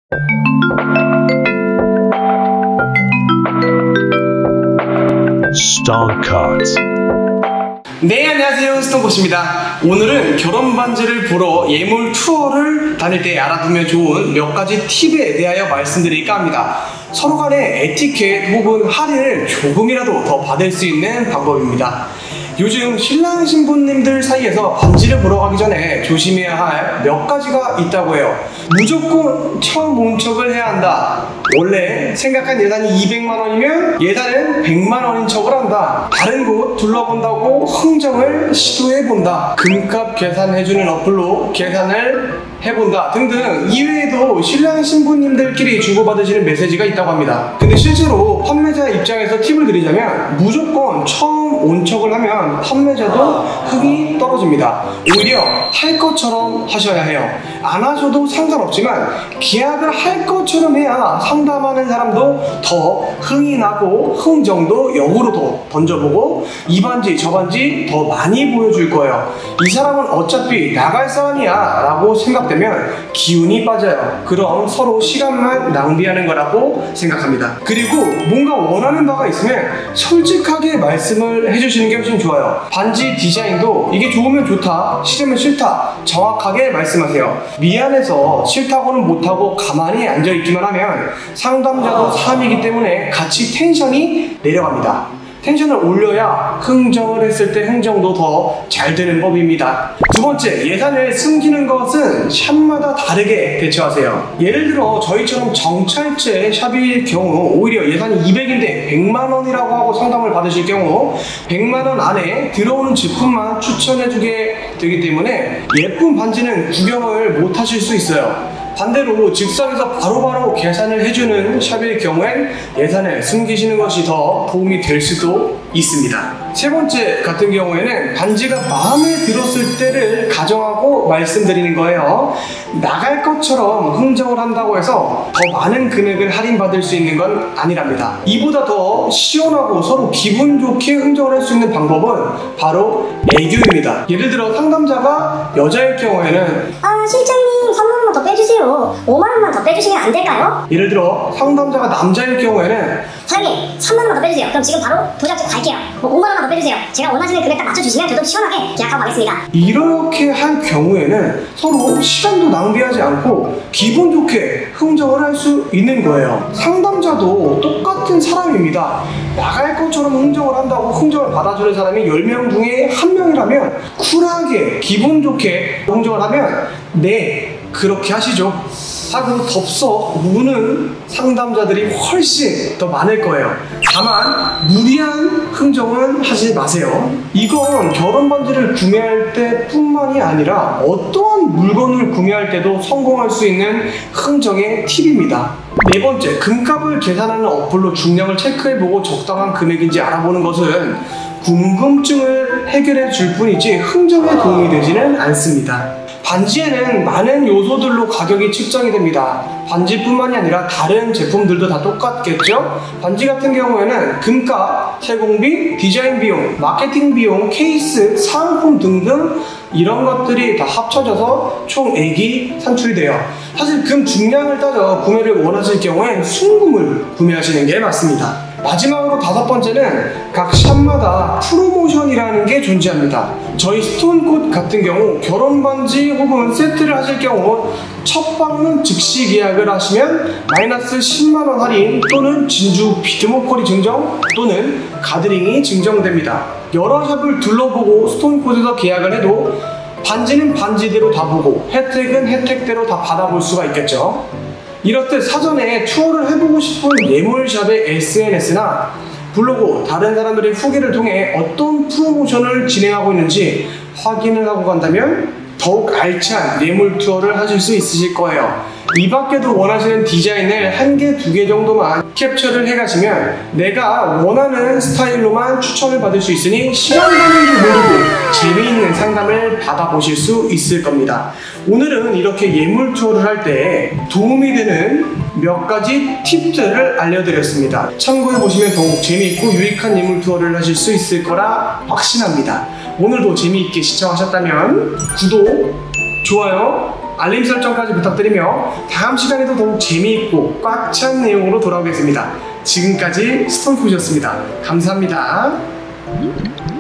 네, 안녕하세요. 스톤코치입니다. 오늘은 결혼 반지를 보러 예물 투어를 다닐 때 알아두면 좋은 몇 가지 팁에 대하여 말씀드릴까 합니다. 서로 간의 에티켓 혹은 할인을 조금이라도 더 받을 수 있는 방법입니다. 요즘 신랑 신부님들 사이에서 반지를 보러 가기 전에 조심해야 할 몇 가지가 있다고 해요. 무조건 처음 온 척을 해야 한다. 원래 생각한 예산이 200만 원이면 예산은 100만 원인 척을 한다. 다른 곳 둘러본다고 흥정을 시도해본다. 금값 계산해주는 어플로 계산을 해본다 등등 이외에도 신랑 신부님들끼리 주고받으시는 메시지가 있다고 합니다. 근데 실제로 판매자 입장에서 팁을 드리자면 무조건 처음 온 척을 하면 판매자도 흥이 떨어집니다. 오히려 할 것처럼 하셔야 해요. 안 하셔도 상관없지만 계약을 할 것처럼 해야 상담하는 사람도 더 흥이 나고 흥정도 역으로 더 던져보고 이 반지 저 반지 더 많이 보여줄 거예요. 이 사람은 어차피 나갈 사람이야 라고 생각되면 기운이 빠져요. 그럼 서로 시간만 낭비하는 거라고 생각합니다. 그리고 뭔가 원하는 바가 있으면 솔직하게 말씀을 해주시는 게 훨씬 좋아요. 반지 디자인도 이게 좋으면 좋다, 싫으면 싫다 정확하게 말씀하세요. 미안해서 싫다고는 못하고 가만히 앉아있기만 하면 상담자도 사람이기 때문에 같이 텐션이 내려갑니다. 텐션을 올려야 흥정을 했을 때 흥정도 더 잘 되는 법입니다. 두 번째, 예산을 숨기는 것은 샵마다 다르게 대처하세요. 예를 들어 저희처럼 정찰제 샵일 경우 오히려 예산이 200인데 100만 원이라고 하고 상담을 받으실 경우 100만 원 안에 들어오는 제품만 추천해주게 되기 때문에 예쁜 반지는 구경을 못 하실 수 있어요. 반대로 즉석에서 바로바로 계산을 해주는 샵일 경우엔 예산을 숨기시는 것이 더 도움이 될 수도 있습니다. 세 번째 같은 경우에는 반지가 마음에 들었을 때를 가정하고 말씀드리는 거예요. 나갈 것처럼 흥정을 한다고 해서 더 많은 금액을 할인받을 수 있는 건 아니랍니다. 이보다 더 시원하고 서로 기분 좋게 흥정을 할 수 있는 방법은 바로 애교입니다. 예를 들어 상담자가 여자일 경우에는 실장님 3만 원만 더 빼주세요. 5만 원만 더 빼주시면 안 될까요? 예를 들어 상담자가 남자일 경우에는 사장님 3만 원만 더 빼주세요. 그럼 지금 바로 도장집 갈게요. 5만 원만 더 빼주세요. 제가 원하시는 금액 딱 맞춰주시면 저도 시원하게 계약하고 가겠습니다. 이렇게 할 경우에는 서로 시간도 낭비하지 않고 기분 좋게 흥정을 할 수 있는 거예요. 상담자도 똑같은 사람입니다. 나갈 것처럼 흥정을 한다고 흥정을 받아주는 사람이 10명 중에 1명이라면 쿨하게 기분 좋게 흥정을 하면 네, 그렇게 하시죠 하고 덥석 우는 상담자들이 훨씬 더 많을 거예요. 다만 무리한 흥정은 하지 마세요. 이건 결혼 반지를 구매할 때 뿐만이 아니라 어떠한 물건을 구매할 때도 성공할 수 있는 흥정의 팁입니다. 네 번째, 금값을 계산하는 어플로 중량을 체크해보고 적당한 금액인지 알아보는 것은 궁금증을 해결해 줄 뿐이지 흥정에 도움이 되지는 않습니다. 반지에는 많은 요소들로 가격이 측정이 됩니다. 반지뿐만이 아니라 다른 제품들도 다 똑같겠죠? 반지 같은 경우에는 금값, 세공비, 디자인 비용, 마케팅 비용, 케이스, 사은품 등등 이런 것들이 다 합쳐져서 총액이 산출이 돼요. 사실 금 중량을 따져 구매를 원하실 경우엔 순금을 구매하시는 게 맞습니다. 마지막으로 다섯 번째는 각 샵마다 프로모션이라는 게 존재합니다. 저희 스톤꽃 같은 경우 결혼 반지 혹은 세트를 하실 경우 첫 방문 즉시 계약을 하시면 마이너스 10만원 할인 또는 진주 비트 목걸이 증정 또는 가드링이 증정됩니다. 여러 샵을 둘러보고 스톤꽃에서 계약을 해도 반지는 반지대로 다 보고 혜택은 혜택대로 다 받아볼 수가 있겠죠. 이렇듯 사전에 투어를 해보고 싶은 예물샵의 SNS나 블로그, 다른 사람들의 후기를 통해 어떤 프로모션을 진행하고 있는지 확인을 하고 간다면 더욱 알찬 예물 투어를 하실 수 있으실 거예요. 이 밖에도 원하시는 디자인을 1개, 2개 정도만 캡처를 해가시면 내가 원하는 스타일로만 추천을 받을 수 있으니 시간 가는 줄 모르고 재미있는 상담을 받아보실 수 있을 겁니다. 오늘은 이렇게 예물 투어를 할 때 도움이 되는 몇 가지 팁들을 알려드렸습니다. 참고해보시면 더욱 재미있고 유익한 예물 투어를 하실 수 있을 거라 확신합니다. 오늘도 재미있게 시청하셨다면 구독, 좋아요, 알림 설정까지 부탁드리며 다음 시간에도 더욱 재미있고 꽉 찬 내용으로 돌아오겠습니다. 지금까지 스톤푸시였습니다. 감사합니다.